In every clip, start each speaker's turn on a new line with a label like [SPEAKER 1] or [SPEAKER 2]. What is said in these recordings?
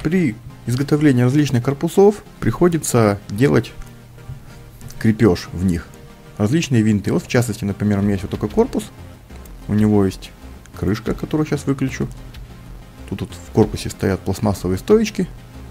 [SPEAKER 1] При изготовлении различных корпусов приходится делать крепеж в них. Различные винты. Вот в частности, например, у меня есть вот такой корпус. У него есть крышка, которую сейчас выключу. Тут вот в корпусе стоят пластмассовые стоечки.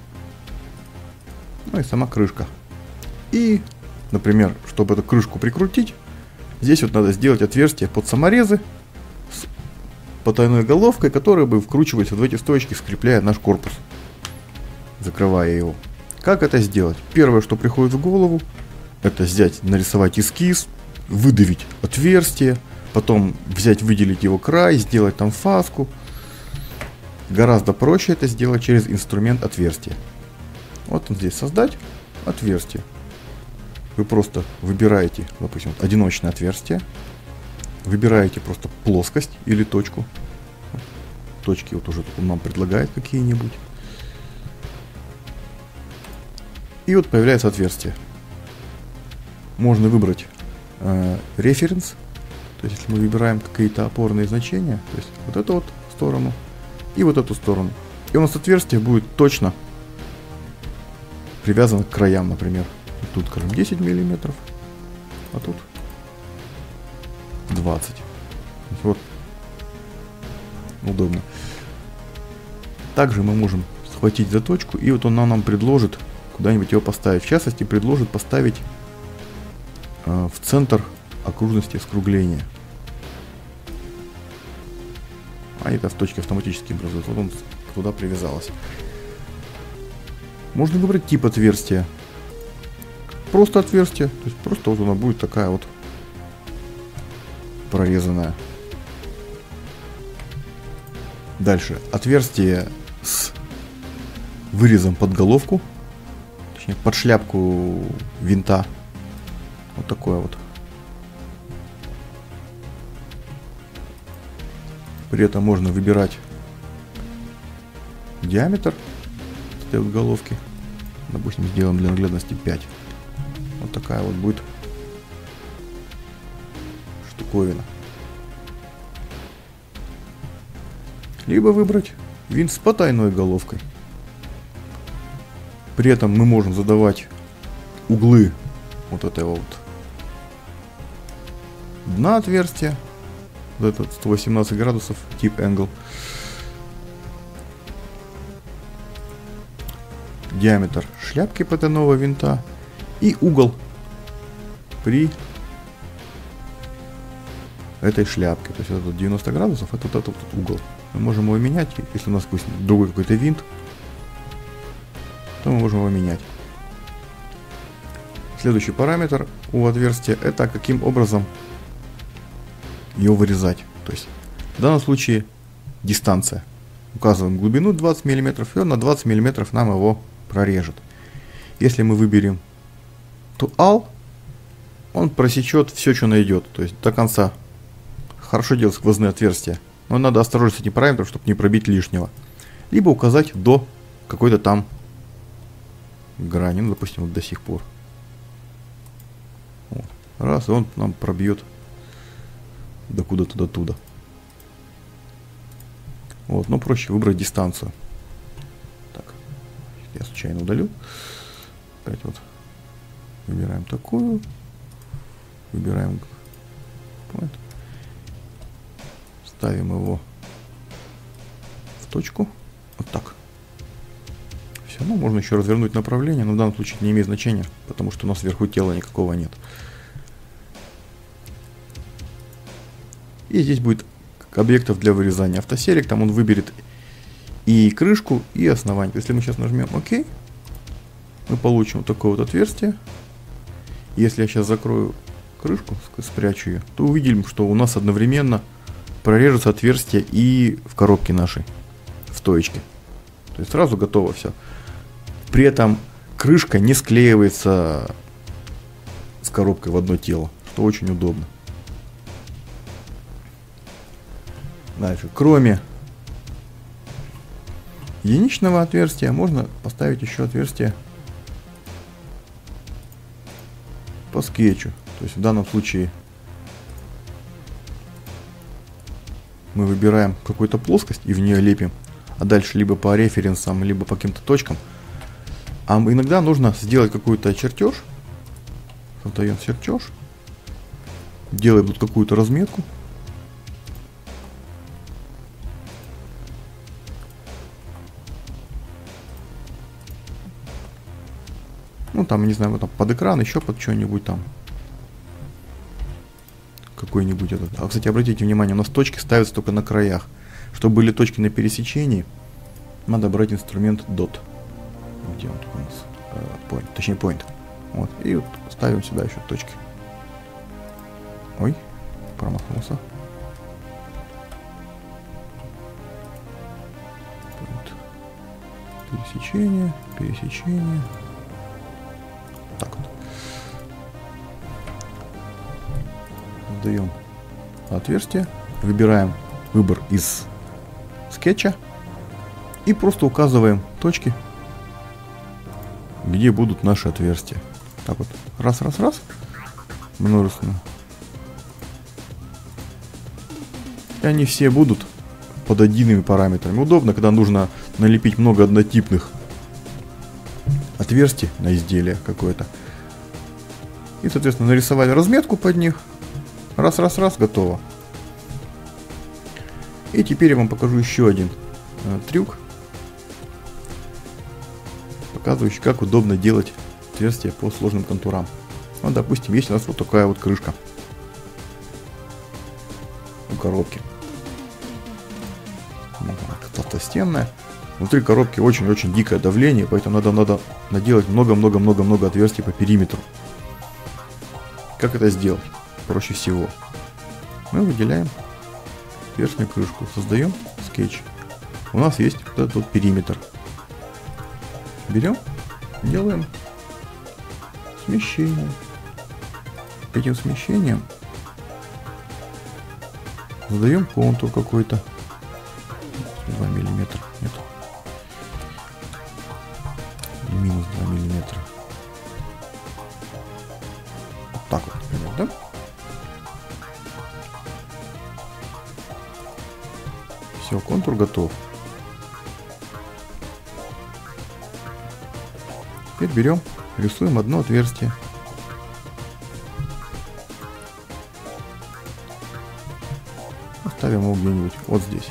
[SPEAKER 1] Ну и сама крышка. И, например, чтобы эту крышку прикрутить, здесь вот надо сделать отверстие под саморезы с потайной головкой, которая бы вкручивалась в эти стоечки, скрепляя наш корпус, закрывая его. Как это сделать? Первое, что приходит в голову, это взять, нарисовать эскиз, выдавить отверстие, потом взять, выделить его край, сделать там фаску. Гораздо проще это сделать через инструмент отверстия. Вот он здесь, создать отверстие. Вы просто выбираете, допустим, одиночное отверстие, выбираете просто плоскость или точку. Точки вот уже он нам предлагает какие-нибудь. И вот появляется отверстие. Можно выбрать референс, то есть если мы выбираем какие-то опорные значения, то есть вот эту вот сторону и вот эту сторону. И у нас отверстие будет точно привязано к краям, например. Тут, скажем, 10 миллиметров, а тут 20. Вот. Удобно. Также мы можем схватить за точку, и вот он нам предложит куда-нибудь его поставить. В частности, предложит поставить в центр окружности скругления. А это в точке автоматически образуется. Вот он туда привязалась. Можно выбрать тип отверстия. Просто отверстие. То есть просто вот она будет такая вот прорезанная. Дальше. Отверстие с вырезом под головку. Точнее, под шляпку винта. Вот такое вот. При этом можно выбирать диаметр этой вот головки. Допустим, сделаем для наглядности 5. Вот такая вот будет штуковина. Либо выбрать винт с потайной головкой. При этом мы можем задавать углы вот этого вот дна отверстия. Вот этот 118 градусов, тип angle. Диаметр шляпки потайного винта. И угол при этой шляпке. То есть это 90 градусов, это вот этот вот угол. Мы можем его менять, если у нас другой какой-то винт, то мы можем его менять. Следующий параметр у отверстия — это каким образом его вырезать. То есть в данном случае дистанция. Указываем глубину 20 мм, и он на 20 мм нам его прорежет. Если мы выберем All, он просечет все, что найдет, то есть до конца. Хорошо делать сквозные отверстия, но надо осторожно с этим параметром, чтобы не пробить лишнего. Либо указать до какой-то там грани, ну, допустим, вот до сих пор. Вот. Раз, и он нам пробьет до куда-то до туда. Вот, но проще выбрать дистанцию. Так, я случайно удалил. Опять вот. Выбираем такую. Выбираем. Вот. Ставим его в точку. Вот так. Все, ну можно еще развернуть направление, но в данном случае не имеет значения, потому что у нас вверху тела никакого нет. И здесь будет объектов для вырезания. Автоселек, там он выберет и крышку, и основание. Если мы сейчас нажмем ОК, мы получим вот такое вот отверстие. Если я сейчас закрою крышку, спрячу ее, то увидим, что у нас одновременно прорежется отверстие и в коробке нашей, в стоечке. То есть сразу готово все. При этом крышка не склеивается с коробкой в одно тело, что очень удобно. Дальше, кроме единичного отверстия, можно поставить еще отверстие по скетчу. То есть в данном случае мы выбираем какую-то плоскость и в нее лепим а дальше либо по референсам, либо по каким-то точкам. А иногда нужно сделать какой-то чертеж. Создаем чертеж. Делаем тут какую-то разметку. Ну, там, не знаю, там под экран, еще под что-нибудь там. Какой-нибудь этот. А, кстати, обратите внимание, у нас точки ставятся только на краях. Чтобы были точки на пересечении, надо брать инструмент dot. Где он тут у нас? Point, точнее point. Вот. И вот ставим сюда еще точки. Ой, промахнулся. Point. Пересечение, пересечение. Так вот. Создаем отверстие, выбираем выбор из скетча и просто указываем точки, где будут наши отверстия. Так вот, раз, раз, раз, множественно. И они все будут под одними параметрами. Удобно, когда нужно налепить много однотипных отверстий на изделие какое-то. И, соответственно, нарисовали разметку под них. Раз, раз, раз, готово. И теперь я вам покажу еще один трюк, показывающий, как удобно делать отверстия по сложным контурам. Вот, допустим, есть у нас вот такая вот крышка у коробки. Толстостенная. Внутри коробки очень-очень дикое давление, поэтому надо наделать много-много-много-много отверстий по периметру. Как это сделать? Проще всего. Мы выделяем верхнюю крышку, создаем скетч. У нас есть вот этот вот периметр. Берем, делаем смещение. Этим смещением задаем контур какой-то. 2 миллиметра. Нет. Минус 2 миллиметра. Вот так вот, например, да? Все, контур готов. Теперь берем, рисуем одно отверстие. Ставим его где-нибудь вот здесь.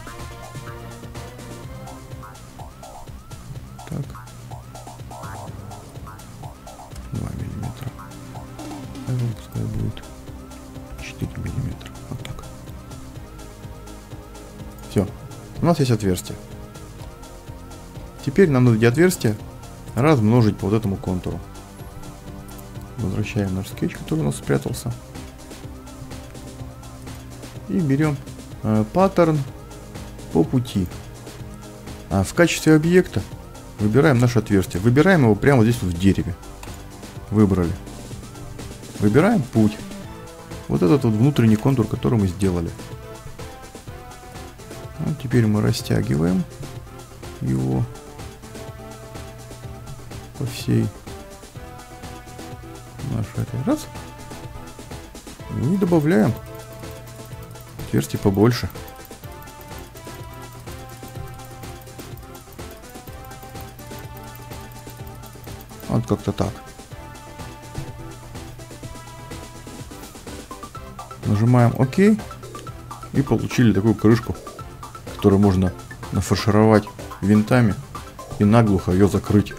[SPEAKER 1] Так. 2 миллиметра. Пускай будет 4 миллиметра. Вот так. Все. У нас есть отверстие. Теперь нам надо эти отверстия размножить по вот этому контуру. Возвращаем наш скетч, который у нас спрятался. И берем паттерн по пути. В качестве объекта выбираем наше отверстие. Выбираем его прямо здесь в дереве. Выбрали. Выбираем путь. Вот этот вот внутренний контур, который мы сделали. Вот теперь мы растягиваем его по всей нашей этой. Раз. И добавляем отверстие побольше. Вот как-то так. Нажимаем ОК. И получили такую крышку, которую можно нафаршировать винтами и наглухо ее закрыть.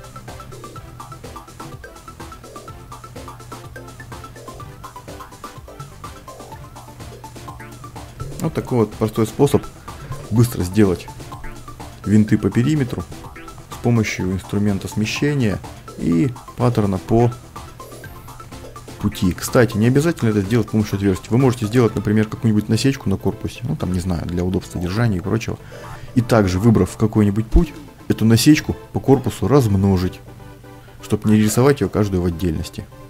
[SPEAKER 1] Вот такой вот простой способ быстро сделать винты по периметру с помощью инструмента смещения и паттерна по пути. Кстати, не обязательно это сделать с помощью отверстий. Вы можете сделать, например, какую-нибудь насечку на корпусе, ну там, не знаю, для удобства держания и прочего. И также, выбрав какой-нибудь путь, эту насечку по корпусу размножить, чтобы не рисовать ее каждую в отдельности.